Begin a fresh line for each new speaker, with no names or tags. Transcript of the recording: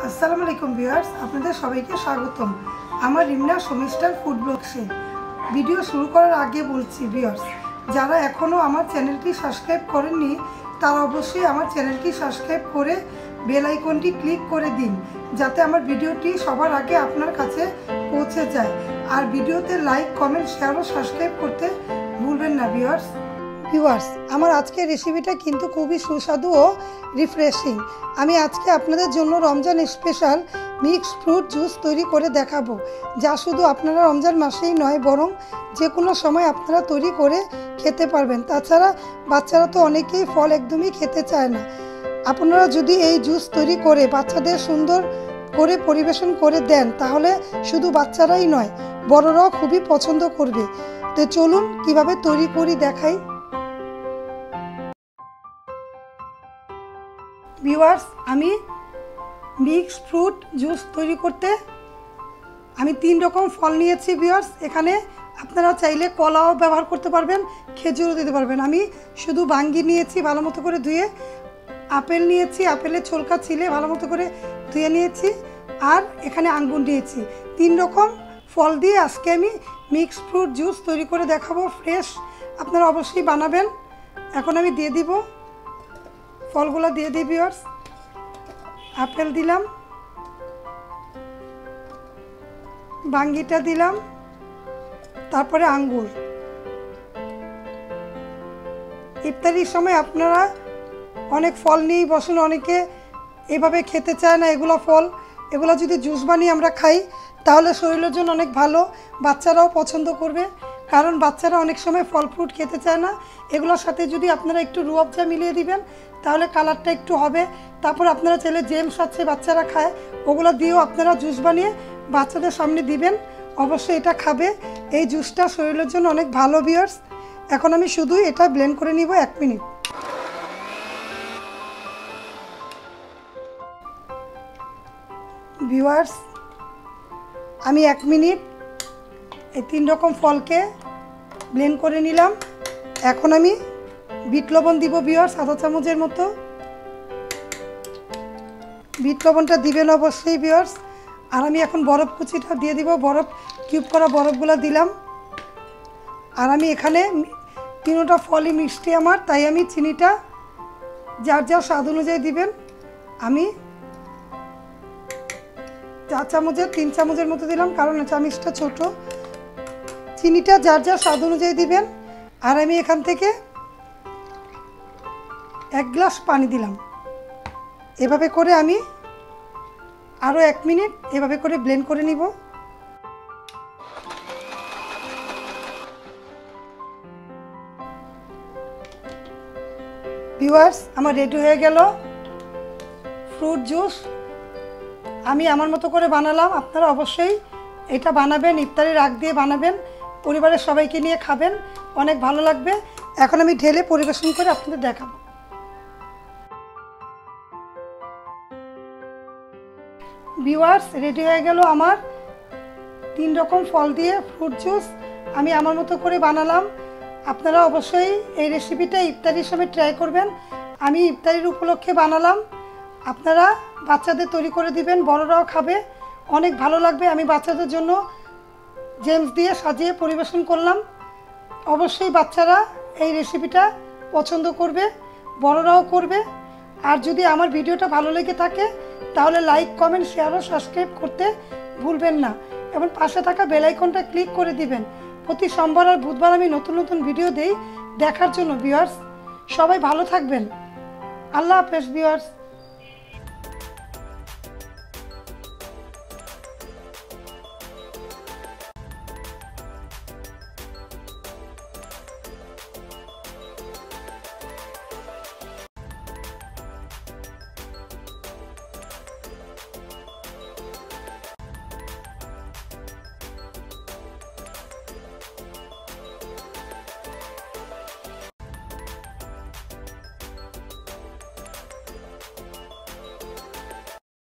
আসসালামু আলাইকুম ভিউয়ার্স, আপনাদের সবাইকে স্বাগতম আমার রিমনা সোমিস্টার ফুড ব্লগসে। ভিডিও শুরু করার আগে বলছি ভিউয়ার্স, যারা এখনও আমার চ্যানেলটি সাবস্ক্রাইব করেননি তারা অবশ্যই আমার চ্যানেলটি সাবস্ক্রাইব করে বেল আইকনটি ক্লিক করে দিন, যাতে আমার ভিডিওটি সবার আগে আপনার কাছে পৌঁছে যায়। আর ভিডিওতে লাইক, কমেন্ট, শেয়ার ও সাবস্ক্রাইব করতে ভুলবেন না ভিউয়ার্স। আমার আজকের রেসিপিটা কিন্তু খুবই সুস্বাদু ও রিফ্রেশিং। আমি আজকে আপনাদের জন্য Ramzan special mixed fruit juice তৈরি করে দেখাবো, যা শুধু আপনারা রমজান মাসেই নয় বরং যে কোনো সময় আপনারা তৈরি করে খেতে পারবেন। তাছাড়া বাচ্চারা তো অনেকেই ফল একদমই খেতে চায় না। আপনারা যদি এই জুস তৈরি করে বাচ্চাদের সুন্দর করে পরিবেশন করে দেন তাহলে শুধু বাচ্চারাই নয় বড়রাও খুবই পছন্দ করবে। তো চলুন কিভাবে তৈরি করি দেখাই। ভিউয়ার্স, আমি মিক্সড ফ্রুট জুস তৈরি করতে আমি 3 রকম ফল নিয়েছি ভিউয়ার্স। এখানে আপনারা চাইলে কলাও ব্যবহার করতে পারবেন, খেজুরও দিতে পারবেন। আমি শুধু বাঙ্গি নিয়েছি ভালো মতো করে ধুয়ে, আপেল নিয়েছি, আপেলের ছোলকা ছিলে ভালো মতো করে ধুয়ে নিয়েছি, আর এখানে আঙ্গুর নিয়েছি। 3 রকম ফল দিয়ে আজকে আমি মিক্সড ফ্রুট জুস তৈরি করে দেখাবো। ফ্রেশ আপনারা অবশ্যই বানাবেন। এখন আমি দিয়ে দিব ফলগুলো, দিয়ে দিই ভিউয়ার্স। আপেল দিলাম, বাঙ্গিটা দিলাম, তারপরে আঙ্গুর। ইফতারির সময় আপনারা অনেক ফল নিয়েই বসেন, অনেকে এভাবে খেতে চায় না এগুলো ফল। এগুলো যদি জুস বানিয়ে আমরা খাই তাহলে শরীরের জন্য অনেক ভালো, বাচ্চারাও পছন্দ করবে, কারণ বাচ্চারা অনেক সময় ফল ফ্রুট খেতে চায় না। এগুলোর সাথে যদি আপনারা একটু রুয়াবজা মিলিয়ে দিবেন তাহলে কালারটা একটু হবে। তারপর আপনারা চাইলে জেমস আছে বাচ্চারা খায়, ওগুলো দিয়েও আপনারা জুস বানিয়ে বাচ্চাদের সামনে দিবেন, অবশ্যই এটা খাবে। এই জুসটা শরীরের জন্য অনেক ভালো ভিউয়ার্স। এখন আমি শুধু এটা ব্লেন্ড করে নিব 1 মিনিট। ভিউয়ার্স, আমি 1 মিনিট এই 3 রকম ফলকে ব্লেন্ড করে নিলাম। এখন আমি বিট লবণ দিব ভিউয়ার্স, আধা চামচের মতো। বিট লবণটা দিবেন অবশ্যই ভিউয়ার্স। আর আমি এখন বরফ কুচিটা দিয়ে দিব, বরফ কিউব করা বরফগুলো দিলাম। আর আমি এখানে 3টা ফলই মিষ্টি আমার, তাই আমি চিনিটা যার যার স্বাদ অনুযায়ী দিবেন। আমি 4 চামচের 3 চামচের মতো দিলাম, কারণ চামচটা ছোট। চিনিটা যার যার স্বাদ অনুযায়ী দিবেন। আর আমি এখান থেকে 1 গ্লাস পানি দিলাম। এভাবে করে আমি আরও 1 মিনিট এভাবে করে ব্লেন্ড করে নিব। ভিউয়ার্স, আমার রেডি হয়ে গেল ফ্রুট জুস। আমি আমার মতো করে বানালাম, আপনারা অবশ্যই এটা বানাবেন, ইফতারির আগ দিয়ে বানাবেন, পরিবারের সবাইকে নিয়ে খাবেন, অনেক ভালো লাগবে। এখন আমি ঢেলে পরিবেশন করে আপনাদের দেখাবো। ভিউয়ার্স, রেডি হয়ে গেল আমার 3 রকম ফল দিয়ে ফ্রুট জুস। আমি আমার মতো করে বানালাম, আপনারা অবশ্যই এই রেসিপিটা ইফতারির সময় ট্রাই করবেন। আমি ইফতারির উপলক্ষে বানালাম, আপনারা বাচ্চাদের তৈরি করে দিবেন, বড়রাও খাবে, অনেক ভালো লাগবে। আমি বাচ্চাদের জন্য জেমস দিয়ে সাজিয়ে পরিবেশন করলাম, অবশ্যই বাচ্চারা এই রেসিপিটা পছন্দ করবে, বড়রাও করবে। আর যদি আমার ভিডিওটা ভালো লেগে থাকে তাহলে লাইক, কমেন্ট, শেয়ার ও সাবস্ক্রাইব করতে ভুলবেন না, এবং পাশে থাকা বেল আইকনটা ক্লিক করে দিবেন। প্রতি সোমবার আর বুধবার আমি নতুন নতুন ভিডিও দেই দেখার জন্য ভিউয়ার্স। সবাই ভালো থাকবেন। আল্লাহ হাফেজ ভিউয়ার্স।